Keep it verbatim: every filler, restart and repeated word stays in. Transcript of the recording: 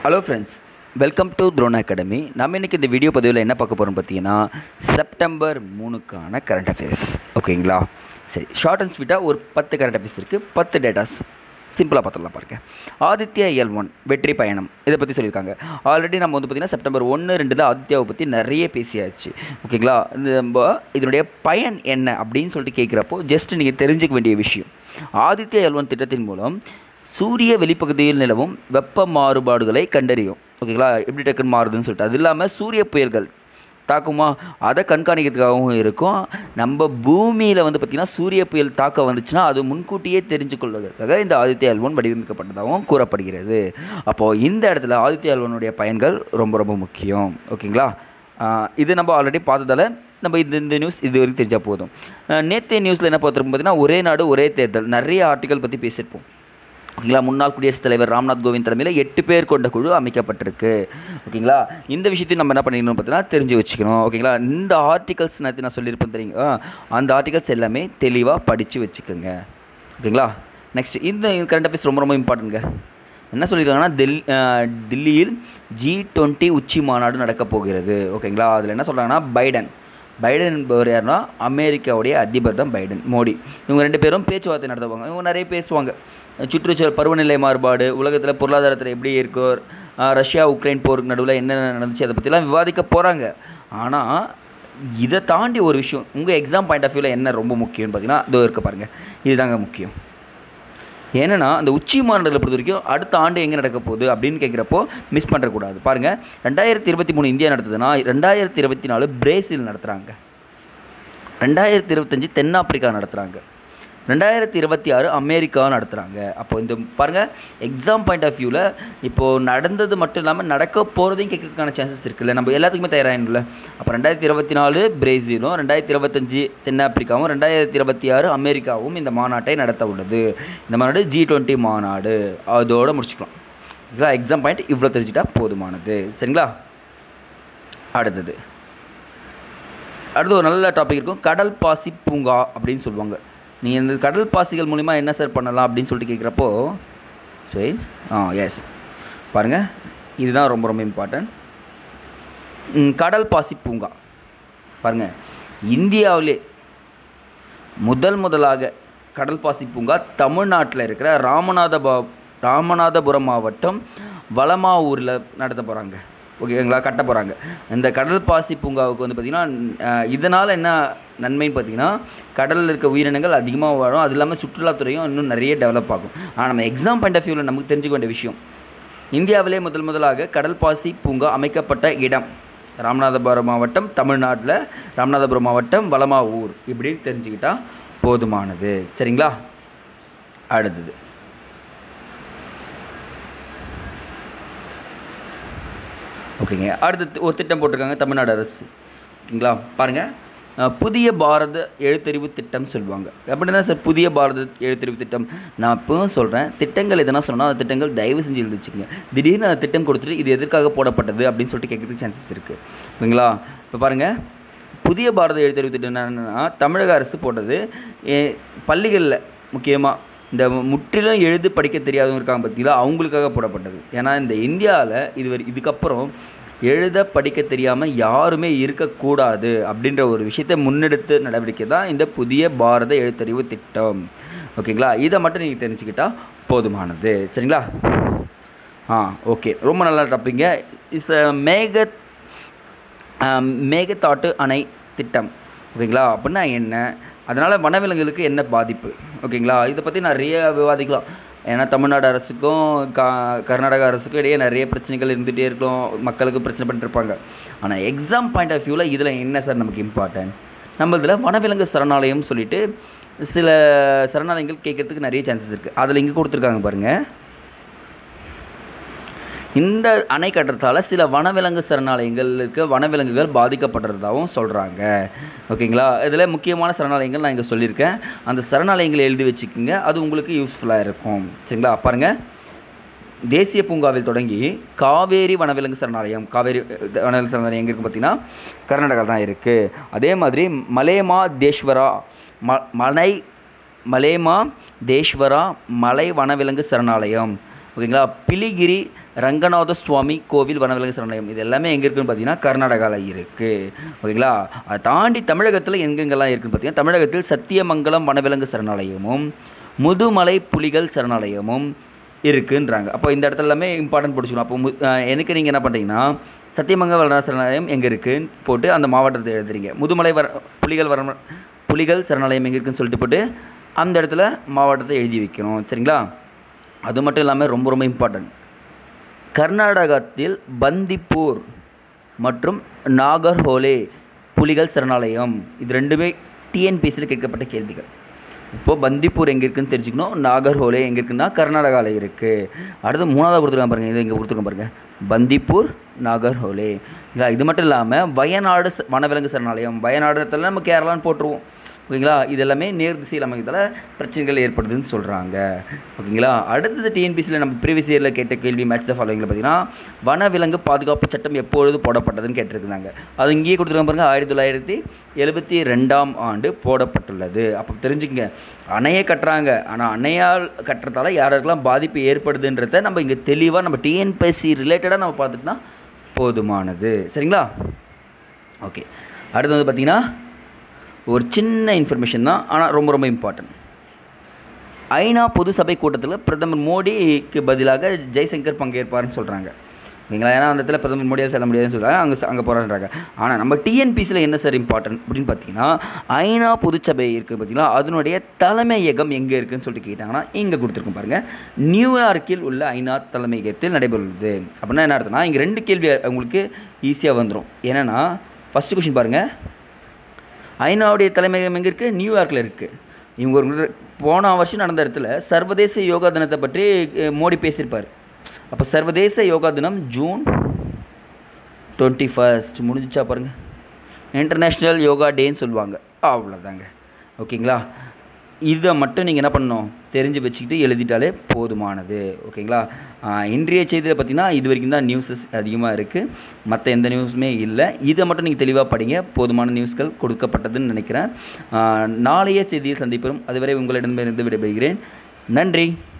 Hello friends, welcome to throne academy. நம்ம இன்றைக்கி இந்த வீடியோ பதிவில் என்ன பார்க்க போகிறோம் பார்த்தீங்கன்னா, செப்டம்பர் மூணுக்கான கரண்ட் அஃபேர்ஸ். ஓகேங்களா? சரி, ஷார்ட் அண்ட் ஸ்வீட்டாக ஒரு பத்து கரண்ட் அஃபேர்ஸ் இருக்குது, பத்து டேட்டாஸ் சிம்பிளாக பார்த்துடலாம் பாருங்க. ஆதித்யா எல் ஒன் வெற்றி பயணம் இதை பற்றி சொல்லியிருக்காங்க. ஆல்ரெடி நம்ம வந்து பார்த்திங்கன்னா செப்டம்பர் ஒன்று ரெண்டு தான் ஆதித்யாவை பற்றி நிறைய பேசியாச்சு. ஓகேங்களா? இந்த நம்ம இதனுடைய பயன் என்ன அப்படின்னு சொல்லிட்டு கேட்குறப்போ ஜஸ்ட் நீங்கள் தெரிஞ்சுக்க வேண்டிய விஷயம், ஆதித்யா எல் ஒன் திட்டத்தின் மூலம் சூரிய வெளிப்பகுதியில் நிலவும் வெப்ப மாறுபாடுகளை கண்டறியும். ஓகேங்களா? எப்படி டக்குன்னு மாறுதுன்னு சொல்லிட்டு, அது இல்லாமல் சூரிய புயல்கள் தாக்குமா அதை கண்காணிக்கிறதுக்காகவும் இருக்கும். நம்ம பூமியில் வந்து பார்த்திங்கன்னா சூரிய புயல் தாக்கம் வந்துச்சுன்னா அது முன்கூட்டியே தெரிஞ்சு கொள்வதற்காக இந்த ஆதித்யா எல் ஒன் வடிவமைக்கப்பட்டதாகவும் கூறப்படுகிறது. அப்போது இந்த இடத்துல ஆதித்யா எல் ஒன்னுடைய பயன்கள் ரொம்ப ரொம்ப முக்கியம். ஓகேங்களா? இது நம்ம ஆல்ரெடி பார்த்ததால நம்ம இந்த இந்த நியூஸ் இது வரைக்கும் தெரிஞ்சால் போதும். நேற்றைய நியூஸில் என்ன பார்த்துருப்போம் பார்த்தீங்கன்னா, ஒரே நாடு ஒரே தேர்தல் நிறைய ஆர்டிக்கல் பற்றி பேசியிருப்போம். ஓகேங்களா? முன்னாள் குடியரசுத் தலைவர் ராம்நாத் கோவிந்த் தலைமையில் எட்டு பேர் கொண்ட குழு அமைக்கப்பட்டிருக்கு. ஓகேங்களா? இந்த விஷயத்தையும் நம்ம என்ன பண்ணிக்கணும் பார்த்தீங்கன்னா தெரிஞ்சு வச்சுக்கணும். ஓகேங்களா? இந்த ஆர்டிகல்ஸ் நேற்று நான் சொல்லியிருப்பேன் தெரியுங்க, அந்த ஆர்டிகல்ஸ் எல்லாமே தெளிவாக படித்து வச்சுக்கோங்க. ஓகேங்களா? நெக்ஸ்ட் இந்த கரண்ட் அஃபேர்ஸ் ரொம்ப ரொம்ப இம்பார்ட்டன்ட்ங்க. என்ன சொல்லியிருக்காங்கன்னா, டெல் டில்லியில் ஜி டுவெண்ட்டி உச்சி மாநாடு நடக்கப் போகிறது. ஓகேங்களா? அதில் என்ன சொல்கிறாங்கன்னா, பைடன் பைடன் என்பவர் யாருன்னா அமெரிக்காவுடைய அதிபர் தான் பைடன், மோடி. இவங்க ரெண்டு பேரும் பேச்சுவார்த்தை நடத்துவாங்க. இவங்க நிறைய பேசுவாங்க. சுற்றுச்சூழல், பருவநிலை மாறுபாடு, உலகத்தில் பொருளாதாரத்தில் எப்படி இருக்கோ, ரஷ்யா உக்ரைன் போருக்கு நடுவில் என்ன நடந்துச்சு, அதை பற்றிலாம் விவாதிக்க போகிறாங்க. ஆனால் இதை தாண்டி ஒரு விஷயம் உங்கள் எக்ஸாம் பாயிண்ட் ஆஃப் வியூவில் என்ன ரொம்ப முக்கியம்னு பார்த்தீங்கன்னா, இதோ இருக்க பாருங்கள், இதுதாங்க முக்கியம். ஏன்னா அந்த உச்சி மாநாடுகளை பொறுத்த வரைக்கும் அடுத்த ஆண்டு எங்கே நடக்க போகுது அப்படின்னு கேட்குறப்போ மிஸ் பண்ணுறக்கூடாது. பாருங்கள், ரெண்டாயிரத்தி இருபத்தி மூணு இந்தியா நடத்துதுன்னா ரெண்டாயிரத்தி இருபத்தி நாலு பிரேசில் நடத்துகிறாங்க, ரெண்டாயிரத்தி இருபத்தஞ்சி தென்னாப்பிரிக்கா நடத்துகிறாங்க, ரெண்டாயிரத்தி இருபத்தி ஆறு அமெரிக்கா நடத்துகிறாங்க. அப்போ இந்த பாருங்கள், எக்ஸாம் பாயிண்ட் ஆஃப் வியூவில் இப்போது நடந்தது மட்டும் இல்லாமல் நடக்க போகிறதையும் கேட்கறதுக்கான சான்சஸ் இருக்குல்ல, நம்ம எல்லாத்துக்குமே தயாராகிடும்ல. அப்போ ரெண்டாயிரத்தி இருபத்தி நாலு பிரேசிலும், ரெண்டாயிரத்தி இருபத்தஞ்சி தென்னாப்பிரிக்காவும், ரெண்டாயிரத்தி இருபத்தி ஆறு அமெரிக்காவும் இந்த மாநாட்டை நடத்த உள்ளது. இந்த மாநாடு ஜி டுவெண்ட்டி மாநாடு. அதோடு முடிச்சுக்கலாம். இதா எக்ஸாம் பாயிண்ட் இவ்வளோ தெரிஞ்சுட்டா போதுமானது. சரிங்களா? அடுத்தது அடுத்து ஒரு நல்ல டாபிக் இருக்கும், கடல் பாசி பூங்கா அப்படின்னு சொல்லுவாங்க. நீங்கள் இந்த கடல் பாசிகள் மூலிமா என்ன சார் பண்ணலாம் அப்படின்னு சொல்லிட்டு கேட்குறப்போ, சரி ஆ எஸ் பாருங்கள், இதுதான் ரொம்ப ரொம்ப இம்பார்ட்டன்ட். கடல் பாசி பூங்கா பாருங்கள், இந்தியாவிலே முதல் முதலாக கடல் பாசி பூங்கா தமிழ்நாட்டில் இருக்கிற ராமநாதபா ராமநாதபுரம் மாவட்டம் வலமாவூரில் நடத்த போகிறாங்க. ஓகேங்களா? கட்ட போகிறாங்க. இந்த கடல் பாசி பூங்காவுக்கு வந்து பார்த்திங்கன்னா, இதனால் என்ன நன்மைன்னு பார்த்திங்கன்னா, கடலில் இருக்க உயிரினங்கள் அதிகமாக வரும். அது இல்லாமல் சுற்றுலாத்துறையும் இன்னும் நிறைய டெவலப் ஆகும். ஆனால் நம்ம எக்ஸாம் பாயிண்ட் ஆஃப் வியூவில் நமக்கு தெரிஞ்சுக்க வேண்டிய விஷயம், இந்தியாவிலே முதல் முதலாக கடல் பாசி பூங்கா அமைக்கப்பட்ட இடம் ராமநாதபுரம் மாவட்டம், தமிழ்நாட்டில் ராமநாதபுரம் மாவட்டம் வலமாவூர், இப்படின்னு தெரிஞ்சுக்கிட்டால் போதுமானது. சரிங்களா? அடுத்தது ஓகேங்க, அடுத்து ஒரு திட்டம் போட்டிருக்காங்க தமிழ்நாடு அரசு. ஓகேங்களா? பாருங்கள், புதிய பாரத எழுத்தறிவு திட்டம் சொல்லுவாங்க. அப்படின்னா சார் புதிய பாரத எழுத்தறிவு திட்டம், நான் இப்போவும் சொல்கிறேன், திட்டங்கள் எதனா சொன்னால் அந்த திட்டங்கள் தயவு செஞ்சு எழுதி வச்சுக்கோங்க. திடீர்னு அந்த திட்டம் கொடுத்துட்டு இது எதற்காக போடப்பட்டது அப்படின்னு சொல்லிட்டு கேட்குறதுக்கு சான்சஸ் இருக்குது. ஓகேங்களா? இப்போ பாருங்கள், புதிய பாரத எழுத்தறிவு திட்டம் என்னன்னா தமிழக அரசு போட்டது. பள்ளிகளில் முக்கியமாக இந்த முற்றிலும் எழுது படிக்க தெரியாதவங்க இருக்காங்க பார்த்தீங்களா, அவங்களுக்காக போடப்பட்டது. ஏன்னா இந்த இந்தியாவில் இதுவரை இதுக்கப்புறம் எழுத படிக்க தெரியாமல் யாருமே இருக்கக்கூடாது அப்படின்ற ஒரு விஷயத்தை முன்னெடுத்து நடவடிக்கை தான் இந்த புதிய பாரத எழுத்தறிவு திட்டம். ஓகேங்களா? இதை மட்டும் நீங்கள் தெரிஞ்சுக்கிட்டால் போதுமானது. சரிங்களா? ஆ ஓகே, ரொம்ப நல்லா டாப்பிங்க. இஸ் மேக மேகதாட்டு அணை திட்டம். ஓகேங்களா? அப்படின்னா என்ன, அதனால் வனவிலங்குகளுக்கு என்ன பாதிப்பு? ஓகேங்களா? இதை பற்றி நிறைய விவாதிக்கலாம். ஏன்னா தமிழ்நாடு அரசுக்கும் கா கர்நாடக அரசுக்கும் இடையே நிறைய பிரச்சனைகள் இருந்துகிட்டே இருக்கும், மக்களுக்கு பிரச்சனை பண்ணிட்டுருப்பாங்க. ஆனால் எக்ஸாம் பாயிண்ட் ஆஃப் வியூவில் இதில் என்ன சார் நமக்கு இம்பார்ட்டன்ட், நம்ம இதில் வனவிலங்கு சரணாலயம் சொல்லிவிட்டு சில சரணாலயங்கள் கேட்குறதுக்கு நிறைய சான்சஸ் இருக்குது. அதில் இங்கே கொடுத்துருக்காங்க பாருங்கள், இந்த அணை கட்டுறதால சில வனவிலங்கு சரணாலயங்கள் இருக்க வனவிலங்குகள் பாதிக்கப்படுறதாகவும் சொல்கிறாங்க. ஓகேங்களா? இதில் முக்கியமான சரணாலயங்கள் நான் இங்கே சொல்லியிருக்கேன். அந்த சரணாலயங்களை எழுதி வச்சுக்கோங்க, அது உங்களுக்கு யூஸ்ஃபுல்லாக இருக்கும். சரிங்களா? பாருங்கள், தேசிய பூங்காவில் தொடங்கி காவேரி வனவிலங்கு சரணாலயம், காவேரி வனவிலங்கு சரணாலயம் எங்கே இருக்குது பார்த்தீங்கன்னா கர்நாடகா தான் இருக்குது. அதே மாதிரி மலேமா தேஷ்வரா ம மலை மலேமா தேஷ்வரா மலை வனவிலங்கு சரணாலயம், ஓகேங்களா. பிலிகிரி ரங்கநாத சுவாமி கோவில் வனவிலங்கு சரணாலயம் இது எல்லாமே எங்கே இருக்குதுன்னு பார்த்தீங்கன்னா கர்நாடகாவில் இருக்குது. ஓகேங்களா. அதை தாண்டி தமிழகத்தில் எங்கெங்கெல்லாம் இருக்குதுன்னு பார்த்தீங்கன்னா தமிழகத்தில் சத்தியமங்கலம் வனவிலங்கு சரணாலயமும் முதுமலை புலிகள் சரணாலயமும் இருக்குன்றாங்க. அப்போ இந்த இடத்துல எல்லாமே இம்பார்ட்டன்ட் பிடிச்சிக்கணும். அப்போ எனக்கு நீங்கள் என்ன பண்ணுறீங்கன்னா சத்தியமங்கலம் வன சரணாலயம் எங்கே இருக்குதுன்னு போட்டு அந்த மாவட்டத்தை எழுதுறீங்க. முதுமலை வர புலிகள் வர புலிகள் சரணாலயம் எங்கே இருக்குதுன்னு சொல்லிட்டு போட்டு அந்த இடத்துல மாவட்டத்தை எழுதி வைக்கணும். சரிங்களா. அது மட்டும் இல்லாமல் ரொம்ப ரொம்ப இம்பார்ட்டன்ட், கர்நாடகத்தில் பந்திப்பூர் மற்றும் நாகர்ஹோலே புலிகள் சரணாலயம் இது ரெண்டுமே டிஎன்பிஎஸ்சியில் கேட்கப்பட்ட கேள்விகள். இப்போது பந்திப்பூர் எங்கே இருக்குதுன்னு தெரிஞ்சுக்கணும், நாகர்ஹோலே எங்கே இருக்குன்னா கர்நாடகாவில் இருக்குது. அடுத்து மூணாவது கொடுத்துருக்காங்க பாருங்கள், இது இங்கே கொடுத்துருக்கோம் பாருங்கள், பந்திப்பூர் நாகர்ஹோலே. இது மட்டும் இல்லாமல் வயநாடு வனவிலங்கு சரணாலயம், வயநாடு இடத்துல நம்ம கேரளான்னு போட்டுருவோம். ஓகேங்களா. இது எல்லாமே நேர் திசையில் அமைக்கிறதால பிரச்சனைகள் ஏற்படுதுன்னு சொல்கிறாங்க. ஓகேங்களா. அடுத்தது டிஎன்பிசியில் நம்ம ப்ரீவியஸ் இயரில் கேட்ட கேள்வி மேட்ச் த ஃபாலோவிங்கில் பார்த்தீங்கன்னா வனவிலங்கு பாதுகாப்பு சட்டம் எப்பொழுது போடப்பட்டதுன்னு கேட்டிருந்தாங்க. அது இங்கேயே கொடுத்துருக்காங்க பாருங்கள், ஆயிரத்தி தொள்ளாயிரத்தி எழுபத்தி ரெண்டாம் ஆண்டு போடப்பட்டுள்ளது. அப்போ தெரிஞ்சுக்கங்க, அணையை கட்டுறாங்க, ஆனால் அணையால் கட்டுறதால யாருக்கெல்லாம் பாதிப்பு ஏற்படுதுன்றதை நம்ம இங்கே தெளிவாக நம்ம டிஎன்பிஎஸ்சி ரிலேட்டடாக நம்ம பார்த்துட்டுனா போதுமானது. சரிங்களா. ஓகே. அடுத்து வந்து பார்த்திங்கன்னா ஒரு சின்ன இன்ஃபர்மேஷன் தான், ஆனால் ரொம்ப ரொம்ப இம்பார்ட்டன்ட். ஐநா பொது சபை கூட்டத்தில் பிரதமர் மோடிக்கு பதிலாக ஜெய்சங்கர் பங்கேற்பார்னு சொல்கிறாங்க. ஓகேங்களா. ஏன்னா அந்த இடத்துல பிரதமர் மோடியால் செல்ல முடியாதுன்னு சொல்கிறாங்க, அங்கே அங்கே போகிறான்றாங்க. ஆனால் நம்ம டிஎன்பிசியில் என்ன சார் இம்பார்ட்டன்ட் அப்படின்னு பார்த்தீங்கன்னா ஐநா பொதுச்சபை இருக்குது பார்த்தீங்கன்னா அதனுடைய தலைமையகம் எங்கே இருக்குதுன்னு சொல்லிட்டு கேட்டாங்கன்னா இங்கே கொடுத்துருக்கோம் பாருங்கள், நியூயார்க்கில் உள்ள ஐநா தலைமையகத்தில் நடைபெறுவது. அப்படின்னா என்ன அர்த்தம்னா இங்கே ரெண்டு கேள்வி உங்களுக்கு ஈஸியாக வந்துடும். என்னென்னா ஃபஸ்ட்டு கொஷின் பாருங்கள், ஐநாவுடைய தலைமையகம் எங்கே இருக்குது, நியூயார்க்கில் இருக்குது. இவங்க ஒரு போன வருஷம் நடந்த இடத்துல சர்வதேச யோகா தினத்தை பற்றி மோடி பேசியிருப்பார். அப்போ சர்வதேச யோகா தினம் ஜூன் டுவெண்ட்டி ஃபர்ஸ்ட் முடிஞ்சிச்சா பாருங்கள், இன்டர்நேஷ்னல் யோகா டேன்னு சொல்லுவாங்க. அவ்வளோதாங்க. ஓகேங்களா. இதை மட்டும் நீங்கள் என்ன பண்ணணும் தெரிஞ்சு வச்சுக்கிட்டு எழுதிட்டாலே போதுமானது. ஓகேங்களா. இன்றைய செய்தியில் பார்த்திங்கன்னா இது வரைக்கும் தான் நியூஸஸ் அதிகமாக இருக்குது, மற்ற எந்த நியூஸுமே இல்லை. இதை மட்டும் நீங்கள் தெளிவாக படிங்க, போதுமான நியூஸ்கள் கொடுக்கப்பட்டதுன்னு நினைக்கிறேன். நாளைய செய்தியில் சந்திப்போம். அதுவரை உங்களிடமிருந்து விடைபெறுகிறேன். நன்றி.